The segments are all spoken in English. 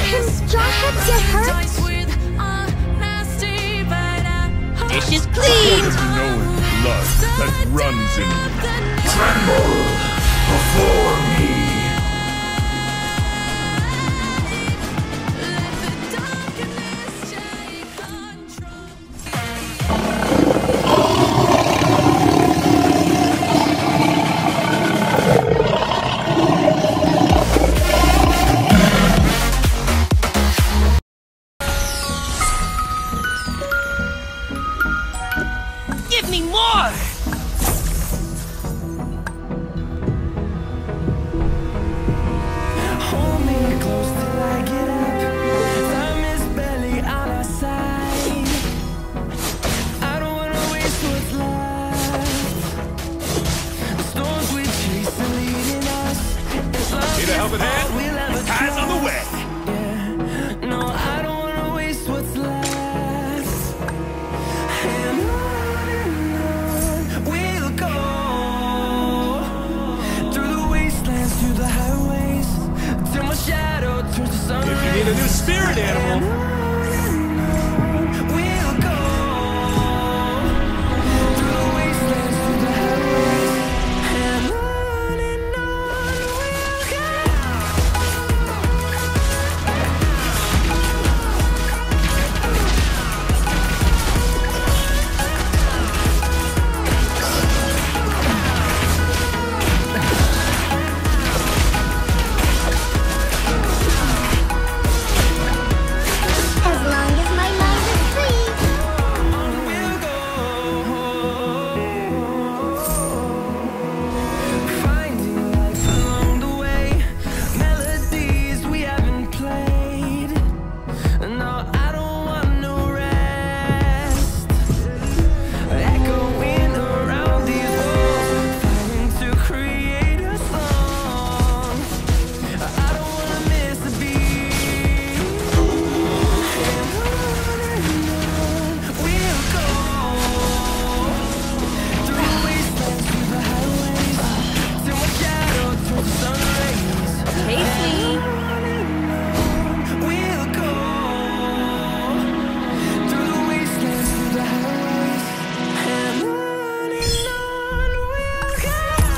Can Jarhead get hurt? Dish is clean! Knowing blood that runs in me. Tremble before me. Give me more! Hold me close till I get up. Time is barely on our side. I don't wanna waste what's left. The storms we chase are leading us. Need a helping hand? Eyes on the way! Yeah. No, I don't wanna waste what's left. And on we'll go. Through the wastelands, through the highways, till my shadow turns to sun rays. If you need a new spirit animal, We'll go through the wastelands, through the highways, and on we'll go. As long as my mind is free. We'll go. Finding life along the way, melodies we haven't played. No, I don't want no rest. Echoing around these walls, fighting to create a song. I don't wanna miss a beat. We'll go through the wastelands, through the highways, till my shadow turns to sun rays. Casey! We'll go through the wastelands, through the highways, and on we'll go.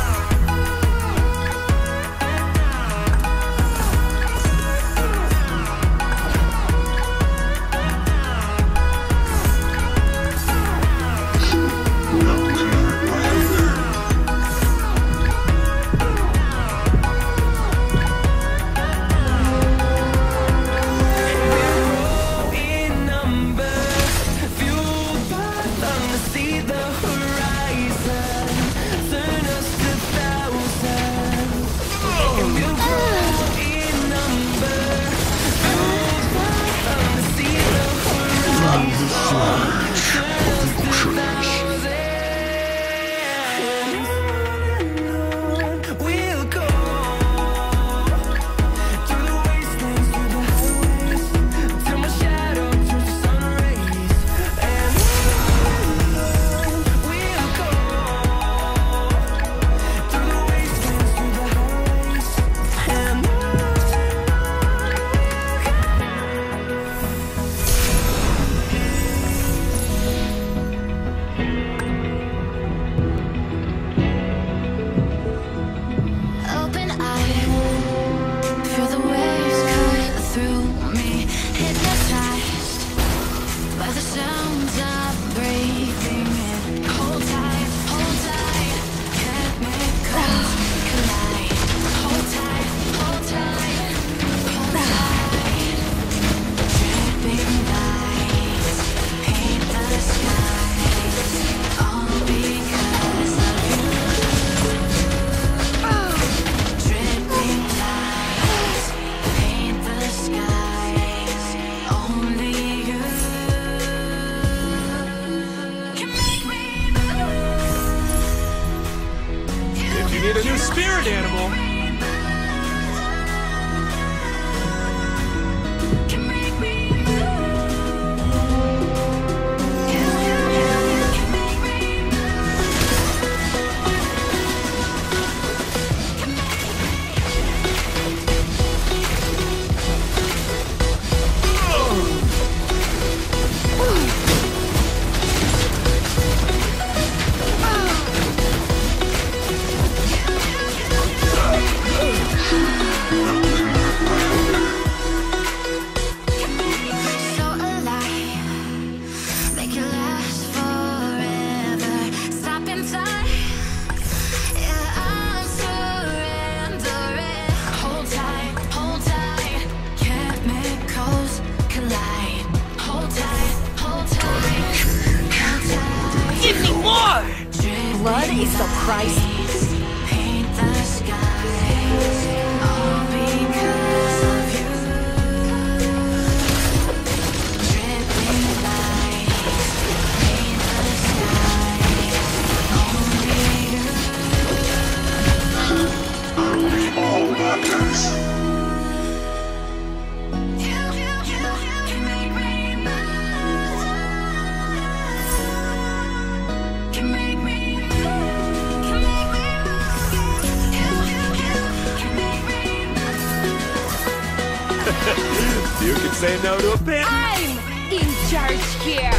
In numbers, fueled by thunder, see the horizon, turn us to thousands. And we'll grow in numbers, fueled by thunder, see the horizon, turn us to thousands. We'll go through the wastelands, through the highways, till my shadow turns to sun rays. And we'll go through the wastelands, through the highways, and You can say no to a pin. I'm in charge here.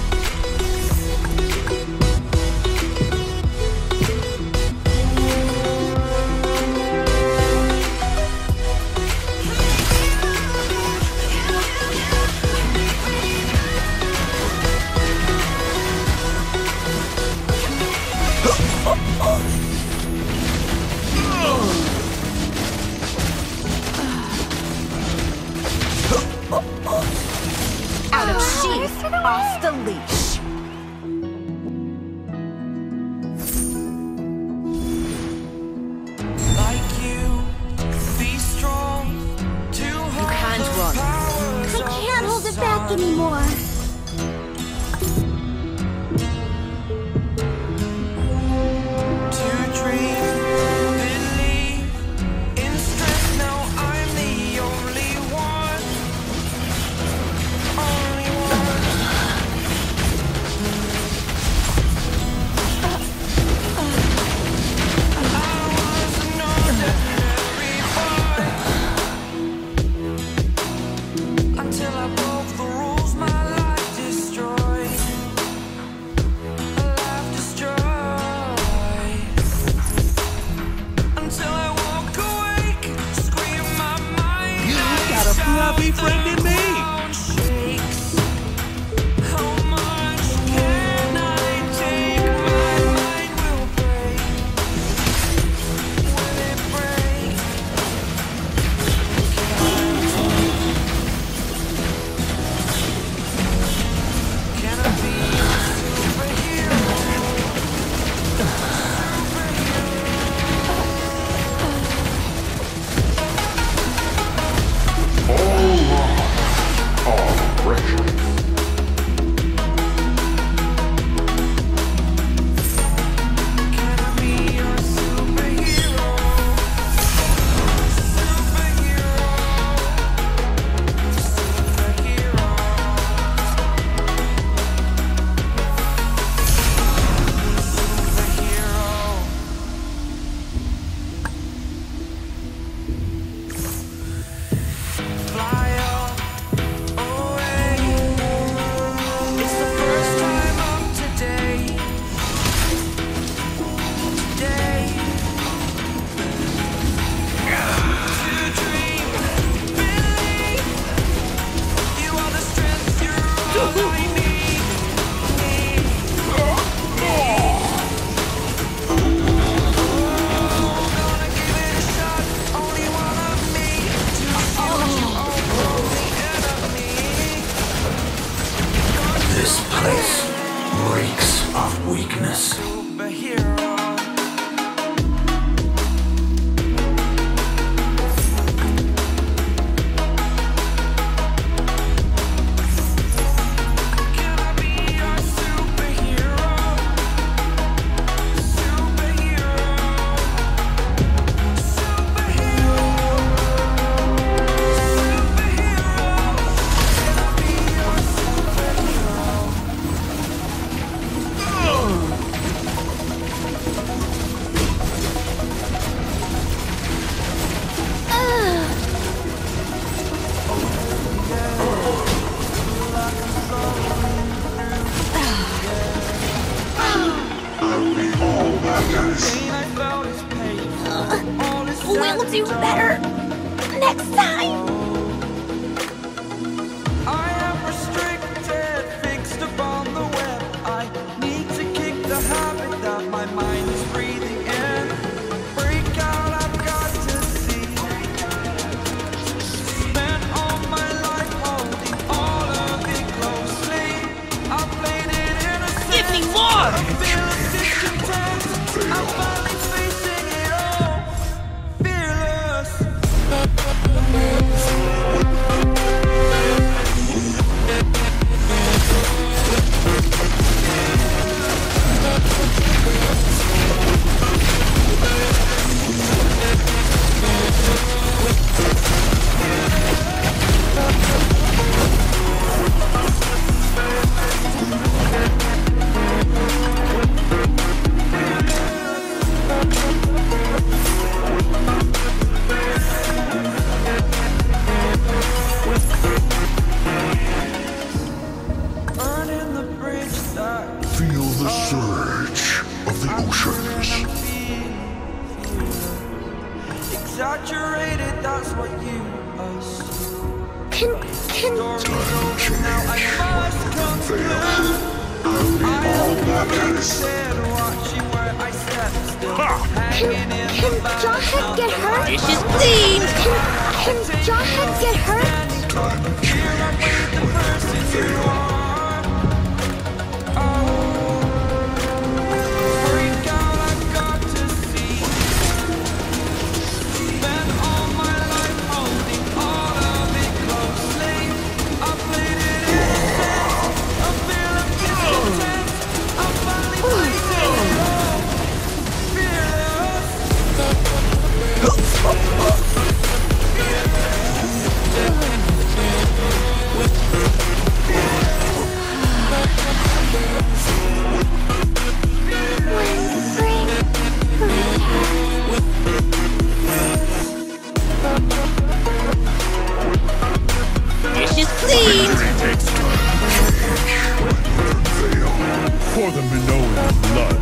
Out of sheath, off the leash. Like you, be strong. You can't run. I can't hold it back anymore. To dream, believe in strength. Now I'm the only one. Only one. I was an ordinary boy until I broke the rules. My life destroyed. A life destroyed. Until I woke awake, scream my mind. You got a fluffy friend in me. Shakes. How much can I take? My mind will break. Will it break? Can I be a superhero? Can I be a superhero? Superhero. Fly away. It's the first time of today. To dream, believe. You are the strength. You're all I need. Gonna give it a shot. Only one of me. To shield you all from the enemy. This place reeks of weakness. Superhero. Can I be a superhero? Superhero. Superhero. Superhero. Can I be a superhero? Pain I felt is pain. All is We'll do better next time. I am restricted, fixed upon the web. I need to kick the habit that my mind is breathing in. Break out, I've got to see. Spent all my life holding all of it closely. I played it innocent. Give me more! I feel a discontent. I'm finally facing it all. Fearless. Saturated, that's what you assume. Can Story's over now, I must conclude. I am said, watching where I step still. Hanging in the back, Jawhead get hurt? Dishes clean! Can Jawhead get hurt? here I'm with the person you are. Oh, freak out, I've got to see. Spent all my life holding all of it closely. I played it in sense, a feel of discontent. I'm finally facing it all, fearless. Dishes clean! Takes time to prevail for the Minoan blood.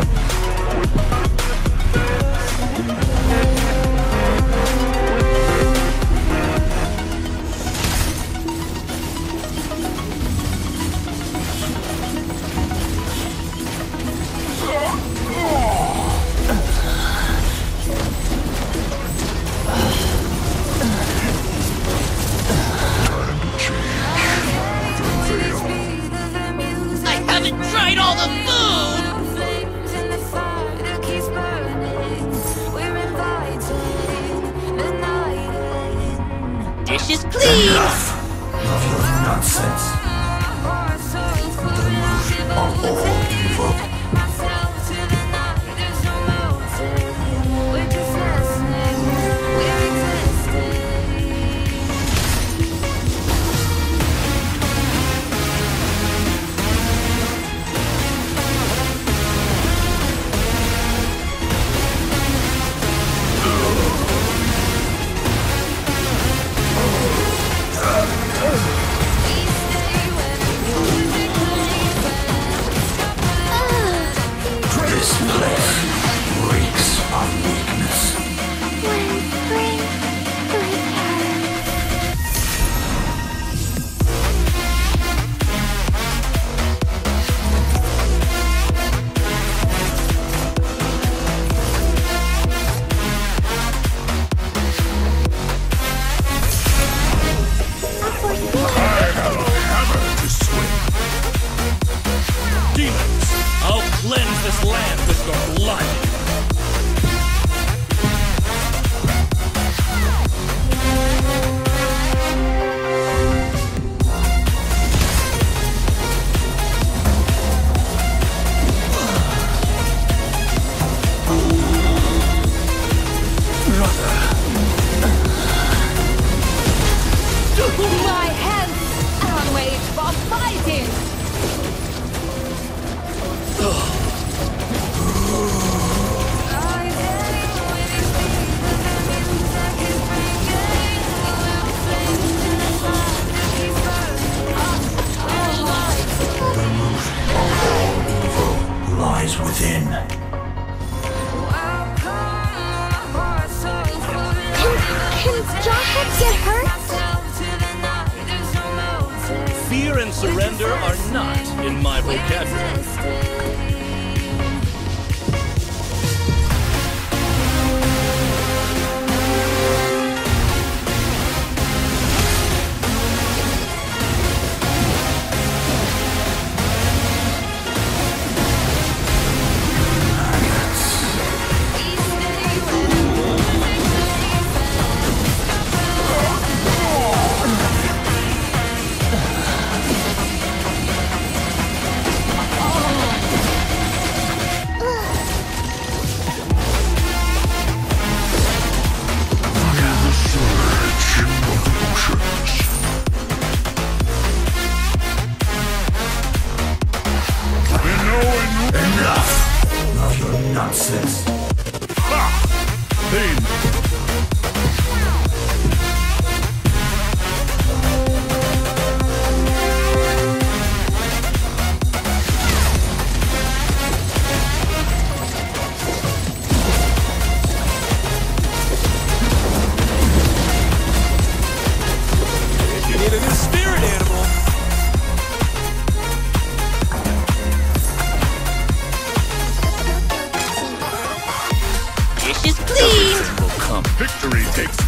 I haven't tried all the food! Dishes clean! Enough of your nonsense. The root of all evil. This place reeks of weakness. When spring returns. I have a hammer to swing. Demons, I'll cleanse this land with your blood. My hands are made for fighting! Lies within. Can Jawhead get hurt? Fear and surrender are not in my vocabulary.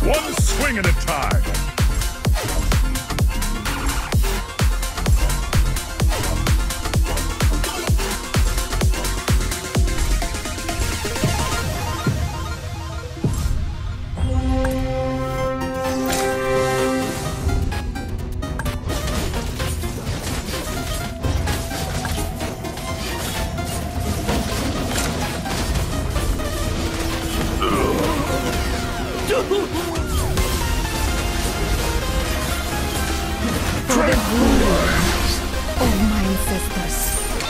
One swing at a time. Oh, my ancestors.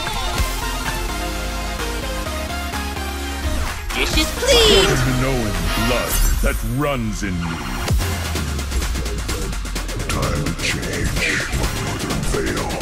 Dishes For please! the Minoan blood that runs in me. Time to change. Northern Vale.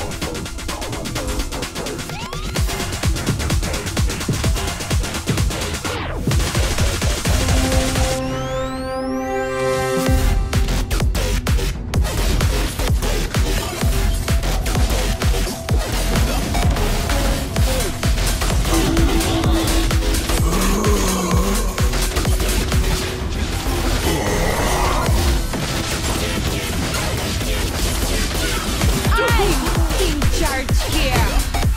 I'm in charge here.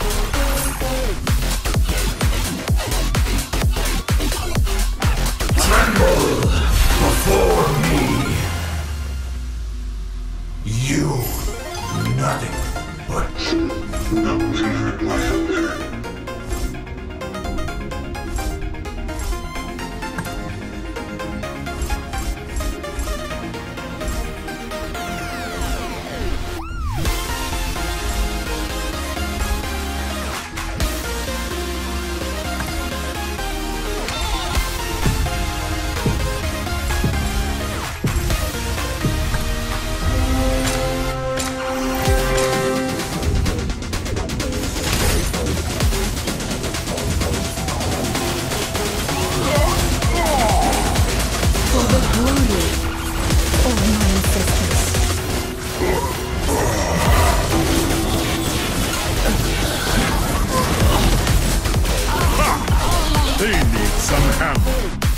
Tremble before me. You, nothing but They need some hammer.